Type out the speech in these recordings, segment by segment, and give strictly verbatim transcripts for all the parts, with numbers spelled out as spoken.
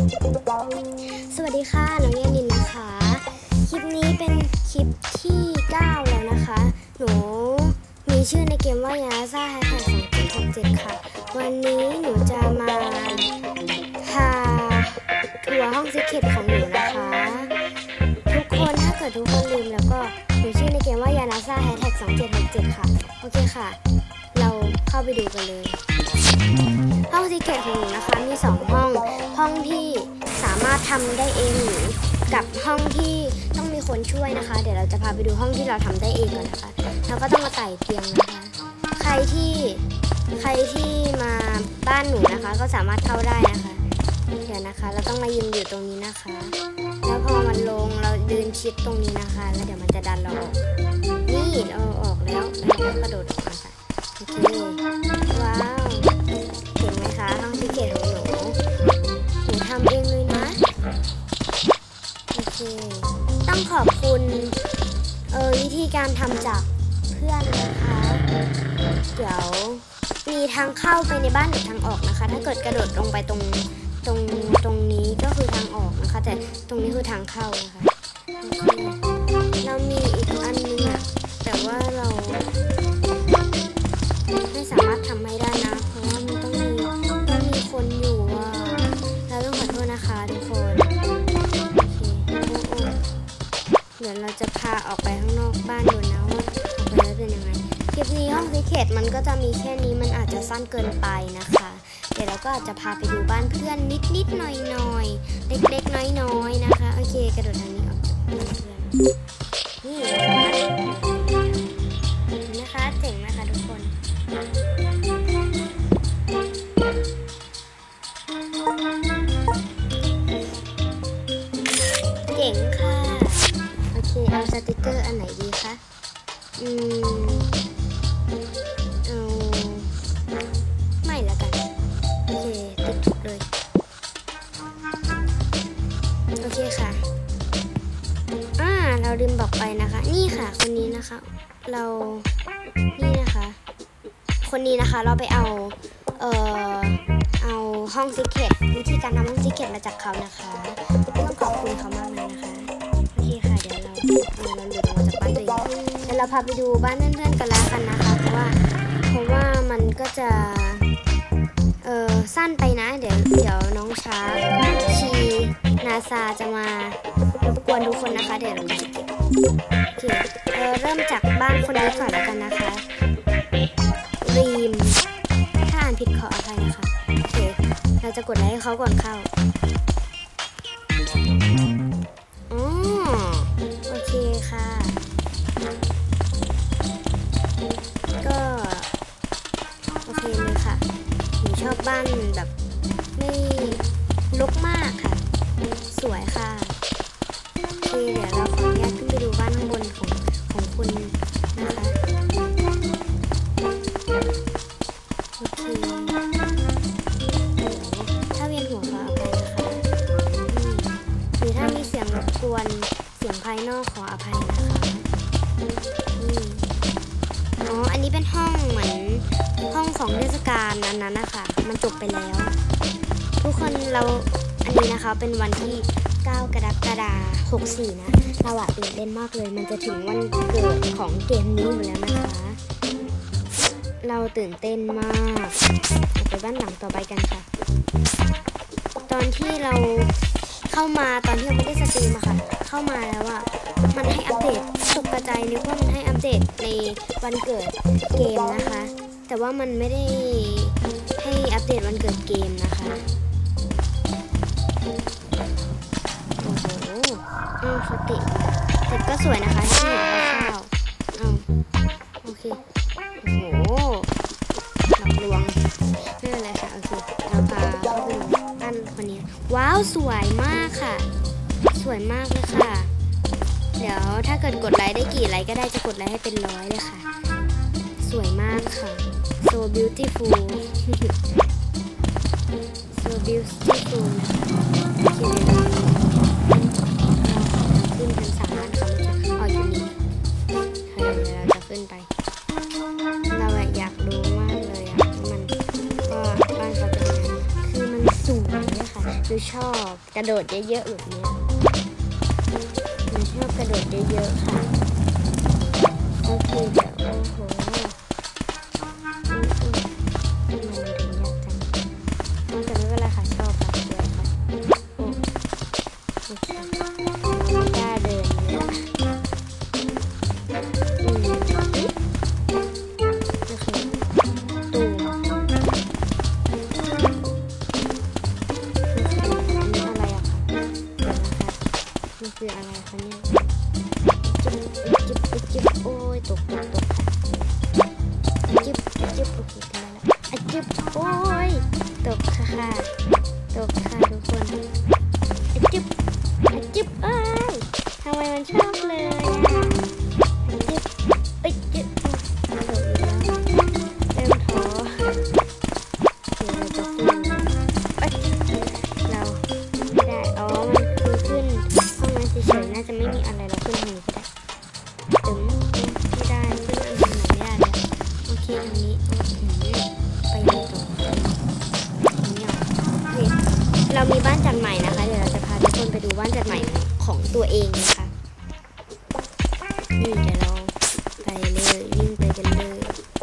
สวัสดีค่ะน้องเยนินนะคะคลิปนี้เป็นคลิปที่เก้าแล้วนะคะหนูมีชื่อในเกมว่ายาซ่าแฮชแท็กสองเจ็ดหกเจ็ดค่ะวันนี้หนูจะมาพาทัวร์ห้องซิกเก็ตของหนูนะคะทุกคนถ้าเกิดทุกคนลืมแล้วก็หนูชื่อในเกมว่ายาซ่าแฮชแท็กสองเจ็ดหกเจ็ดค่ะโอเคค่ะเราเข้าไปดูกันเลยห้องซิกเก็ตของหนูนะคะมีสองห้องห้องที่สามารถทำได้เองหรือกับห้องที่ต้องมีคนช่วยนะคะเดี๋ยวเราจะพาไปดูห้องที่เราทำได้เองก่อนนะคะเราก็ต้องมาไต่เตียงนะคะใครที่ใครที่มาบ้านหนูนะคะก็สามารถเข้าได้นะคะเดี๋ยวนะคะเราต้องมายืนอยู่ตรงนี้นะคะแล้วพอมันลงเราเดินชิดตรงนี้นะคะแล้วเดี๋ยวมันจะดันเราออกนี่เราออกแล้วแล้วเราก็กระโดดออกมาค่ะโอเคว้าวเห็นไหมคะห้องซิกเก็ตของหนูหนูทำเองเลยนะโอเคต้องขอบคุณเออวิธีการทำจากเพื่อนนะคะเดี๋ยวมีทางเข้าไปในบ้านหรือทางออกนะคะถ้าเกิดกระโดดลงไปตรงตรงตรงนี้ก็คือทางออกนะคะแต่ตรงนี้คือทางเข้านะคะเรามีอีกอันนึงอะแต่ว่าเราไม่สามารถทำให้ได้นะเพราะว่ามันต้องมีต้องมีคนอยู่อ่ะเราต้องขอโทษนะคะทุกคนโอเคโอ้โอ้เดี๋ยวเราจะพาออกไปข้างนอกบ้านดูนะว่าออกไปแล้วเป็นยังไงคลิปนี้ห้องซิกเก็ตมันก็จะมีแค่นี้มันอาจจะสั้นเกินไปนะคะเดี๋ยวเราก็อาจจะพาไปดูบ้านเพื่อนนิดนิดหน่อยหน่อยเล็กเล็กน้อยน้อยนะคะโอเคกระโดดทางนี้ออกจากเพื่อนนี่นะคะเจ๋งไหมคะทุกคนเจ๋งค่ะโอเคเอาสติกเกอร์อันไหนดีคะอืมเอาไม่ละกันโอเคติดถูกเลยโอเคค่ะอ่าเราลืมบอกไปนะคะนี่ค่ะคนนี้นะคะเรานี่นะคะคนนี้นะคะเราไปเอาเอ่อเอาห้องซิกเก็ตวิธีการทำห้องซิกเก็ตมาจากเขานะคะต้องขอบคุณเขามากเลยนะคะโอเคค่ะเดี๋ยวเราเราเราหลุดออกมาจากบ้านตัวเองเดี๋ยวเราพาไปดูบ้านเพื่อนๆกันแล้วกันนะคะเพราะว่าเพราะว่ามันก็จะเออสั้นไปนะเดี๋ยวเดี๋ยวน้องชาชีนาซาจะมารบกวนทุกคนนะคะเดี๋ยวเราจะเก็บโอเคเออเริ่มจากบ้านคนนี้ก่อนแล้วกันนะคะรีมถ้าอ่านผิดขออภัยนะคะโอเคเราจะกดไลค์ให้เขาก่อนเข้าอ๋อโอเคค่ะก็โอเคเลยค่ะหนูชอบบ้านแบบไม่รกมากค่ะสวยค่ะโอเคเดี๋ยวเราขออนุญาตขึ้นไปดูบ้านข้างบนของของคุณนะคะโอเคถ้าเวียนหัวขออภัยนะคะหรือถ้ามีเสียงรบกวนเสียงภายนอกขออภัยนะคะนี่อ๋ออันนี้เป็นห้องเหมือนห้องของเทศกาลนั้นนั้นนะคะมันจบไปแล้วทุกคนเราอันนี้นะคะเป็นวันที่เก้ากรกฎาคมหกสี่นะเราอะตื่นเต้นมากเลยมันจะถึงวันเกิดของเกมนี้อยู่แล้วนะคะเราตื่นเต้นมากไปบ้านหลังต่อไปกันค่ะตอนที่เราเข้ามาตอนที่เราไม่ได้สตรีมอะค่ะเข้ามาแล้วอะมันให้อัปเดตตกใจนึกว่ามันให้อัปเดตในวันเกิดเกมนะคะแต่ว่ามันไม่ได้ให้อัปเดตวันเกิดเกมนะคะโอ้โหอ้าวสติแต่ก็สวยนะคะที่เห็นข้าวๆอ้าวโอเคโอ้โหหลอกลวงไม่เป็นไรค่ะโอเคเราพาเข้าไปดูบ้านคนนี้ว้าวสวยมากค่ะสวยมากเลยค่ะเดี๋ยวถ้าเกิดกดไลค์ได้กี่ไลค์ก็ได้จะกดไลค์ให้เป็นร้อยเลยค่ะสวยมากค่ะ so beautiful so beautiful นะคะโอเคขึ้นชั้นสามนะคะมันจะอ๋ออยู่นี่เดี๋ยวเราจะขึ้นไปเราอยากรู้มากเลยอะมันก็บ้านเขาจะเป็นยังไงคือมันสูงเลยค่ะหนูชอบกระโดดเยอะๆแบบนี้หนูชอบกระโดดเยอะๆค่ะโอเคเดี๋ยวโอ้โหมันถึงยากจังแต่ไม่เป็นไรค่ะชอบค่ะสวยค่ะโอ้โอเคไม่กล้าเดินเลยอะอืมโอเคตูมมันคืออะไรคะเนี่ยจิ๊บจิ๊บจิ๊บโอ้ยตกตกตกค่ะจิ๊บจิ๊บโอเคกันแล้วอ่ะจิ๊บโอ้ยตกค่ะค่ะตกค่ะทุกคนอ่ะจิ๊บอ่ะจิ๊บเอ้ยทำไมมันชอบเลยอ่ะจิ๊บเอ้ยจิ๊บตกอีกแล้วเริ่มท้อเดี๋ยวเราจะสู้เอ้ยเราไม่ได้อ๋อมันคือขึ้นห้องนั้นเฉยๆน่าจะไม่มีอะไรเราขึ้นทางนี้ก็ได้ตึงไม่ได้ขึ้นอันไหนไม่ได้เลยโอเคทางนี้ไปเลยต่อเนี่ยเรามีบ้านจัดใหม่นะคะเดี๋ยวเราจะพาทุกคนไปดูบ้านจัดใหม่ของตัวเองนะคะนี่เดี๋ยวเราไปเลยวิ่งไปกันเลย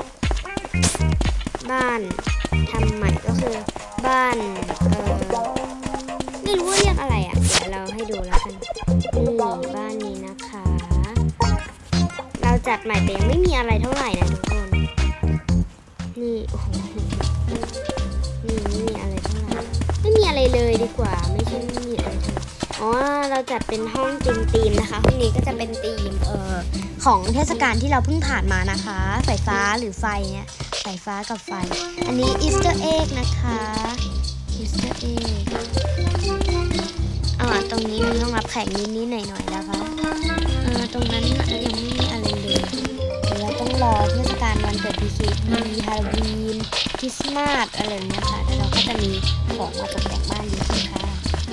บ้านทำใหม่ก็คือบ้านเอ่อไม่รู้ว่าเรียกอะไรอ่ะเดี๋ยวเราให้ดูแล้วกันนี่บ้านนี้นะคะเราจัดใหม่แต่ยังไม่มีอะไรเท่าไหร่นะทุกคนนี่โอ้โหนี่ไม่มีอะไรเท่าไหร่ไม่มีอะไรเลยดีกว่าไม่ใช่ไม่มีอะไรเท่าไหร่อ๋อเราจัดเป็นห้องธีมธีมนะคะห้องนี้ก็จะเป็นธีมเอ่อของเทศกาลที่เราเพิ่งผ่านมานะคะไฟฟ้าหรือไฟเนี่ยไฟฟ้ากับไฟอันนี้อีสเตอร์เอ็กนะคะอีสเตอร์เอ็กอ่าตรงนี้มีห้องรับแขกนิดๆหน่อยๆนะคะอ่าตรงนั้นยังไม่มีอะไรเลยเดี๋ยวเราต้องรอเทศกาลวันเกิดพีเคบีฮาโลวีนคริสต์มาสอะไรแบบนี้ค่ะแล้วเราก็จะมีของมาตกแต่งบ้านเยอะค่ะ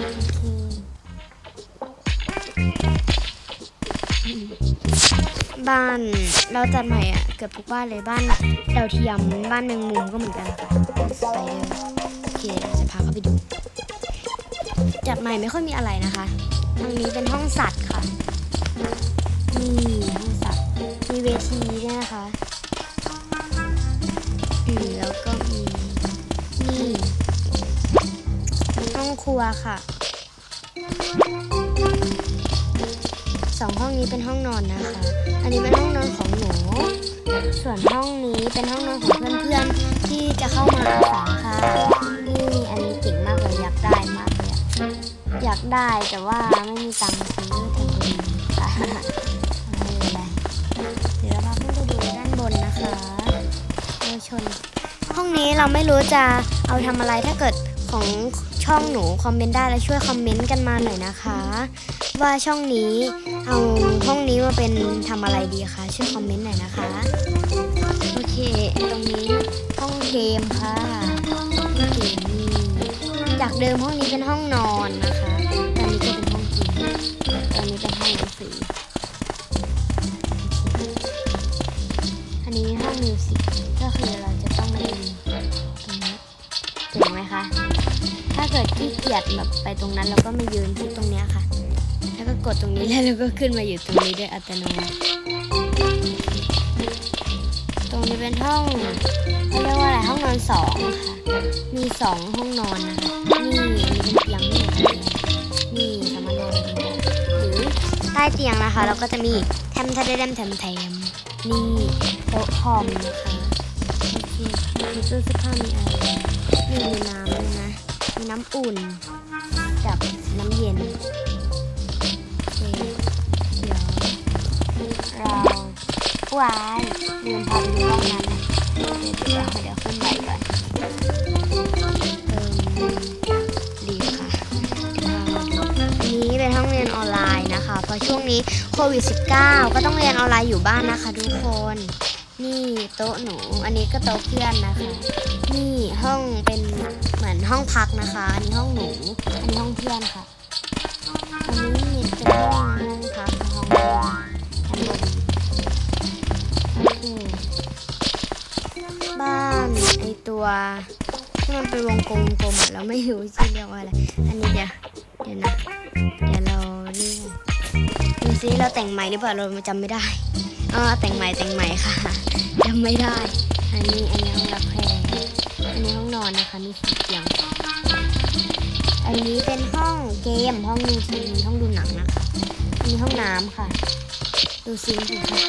บ้านเราจัดใหม่อ่ะเกือบทุกบ้านเลยบ้านดาวเทียมบ้านแมงมุมก็เหมือนกันค่ะสไปเดอร์โอเคจะพาเขาไปดูจัดใหม่ไม่ค่อยมีอะไรนะคะทางนี้เป็นห้องสัตว์ค่ะนี่ห้องสัตว์มีเวทีด้วยนะคะอืมแล้วก็มีนี่ห้องครัวค่ะสองห้องนี้เป็นห้องนอนนะคะอันนี้เป็นห้องนอนของหนูส่วนห้องนี้เป็นห้องนอนของเพื่อนๆที่จะเข้ามาอาศัยค่ะนี่อันนี้เจ๋งมากเลยอยากได้มากเลยอยากได้แต่ว่าไม่มีตังค์ซื้อเทคโนโลยีค่ะไม่เป็นไรเดี๋ยวเราพาเพื่อนไปดูด้านบนนะคะเยาวชนห้องนี้เราไม่รู้จะเอาทำอะไรถ้าเกิดของช่องหนูคอมเมนต์ได้แล้วช่วยคอมเมนต์กันมาหน่อยนะคะว่าช่องนี้เอาห้องนี้มาเป็นทำอะไรดีคะช่วยคอมเมนต์หน่อยนะคะโอเคตรงนี้ห้องเกมค่ะห้องเกมนี่จากเดิมห้องนี้เป็นห้องนอนนะคะตอนนี้ก็เป็นห้องกินตอนนี้เป็นห้องหนังสืออันนี้ห้องมิวสิกก็คือเราจะต้องมาดูตรงนี้เห็นไหมคะถ้าเกิดขี้เกียจแบบไปตรงนั้นเราก็มายืนที่ตรงนี้ค่ะแล้วก็กดตรงนี้แล้วเราก็ขึ้นมาอยู่ตรงนี้ด้วยอัตโนมัติตรงนี้เป็นห้องเขาเรียกว่าอะไรห้องนอนสองค่ะมีสองห้องนอนนะคะนี่มีเป็นเตียงนี่นี่สามารถนอนได้หรือใต้เตียงนะคะเราก็จะมีแทมแทมแทมแทมแทมนี่โต๊ะคอมนะคะโอเคมีตู้เสื้อผ้ามีอะไรมีน้ำเลยนะมีน้ำอุ่นกับน้ำเย็นโอเคเดี๋ยวเราวายลืมพาไปดูห้องนั้นเดี๋ยวเดี๋ยวขึ้นไปก่อนเติมดีค่ะอันนี้เป็นห้องเรียนออนไลน์นะคะเพราะช่วงนี้โควิด สิบเก้า ก็ต้องเรียนออนไลน์อยู่บ้านนะคะทุกคนนี่โต๊ะหนูอันนี้ก็โต๊ะเพื่อนนะคะนี่ห้องเป็นเหมือนห้องพักนะคะอันนี้ห้องหนูอันนี้ห้องเพื่อนค่ะอันนี้มีเป็นห้องห้องพักห้องนอนชั้นบนโอเคบ้านไอตัวเทที่มันเป็นวงกลมกลมอ่ะเราไม่รู้ชื่อเรียกว่าอะไรอันนี้เดี๋ยวเดี๋ยวนะเดี๋ยวเรานี่ดูซิเราแต่งใหม่หรือเปล่าเราจำไม่ได้เออแต่งใหม่แต่งใหม่ค่ะจำไม่ได้อันนี้อันนี้ห้องรับแขกอันนี้ห้องนอนนะคะมีสีเตียงอันนี้เป็นห้องเกมห้องดูทีวีห้องดูหนังนะคะอันนี้ห้องน้ำค่ะดูซิงค์สิค่ะ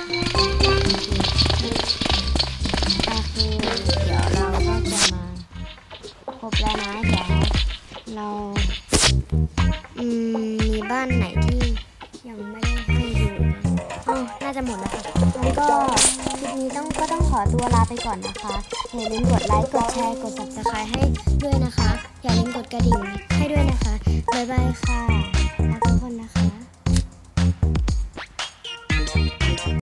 โอเคเดี๋ยวเราก็จะมาครบแล้วนะเดี๋ยวเราอืมมีบ้านไหนที่ยังไม่ได้ให้ดูอ๋อน่าจะหมดแล้วค่ะงั้นก็คลิปนี้ต้องก็ต้องขอตัวลาไปก่อนนะคะอย่าลืมกดไลค์กดแชร์กด ซับสไครบ์ ให้ด้วยนะคะอย่าลืมกดกระดิ่งให้ด้วยนะคะบ๊ายบายค่ะรักทุกคนนะคะ